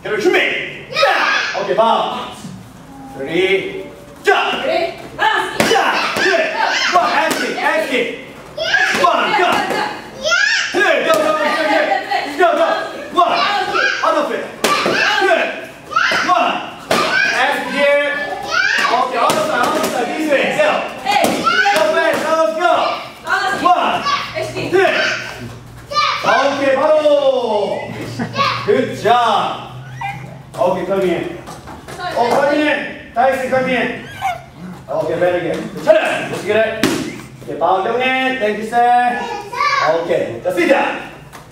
Get ready, 준비. Yeah. Okay, bounce. Ready. Jump. Ready? Bounce. Yeah. Good. One, ask it. One, go. Two, go. Go. One. Other foot. Good. One. Ask here. Okay, other side. This way. Go. Go back. Let's go. One. Two. Okay, 바로. Good job. Okay, come in. Oh, come in. Tyson, come in. Okay, very good. 차렷. Let's get it. Okay, bow down in. Thank you, sir. Okay, just sit down.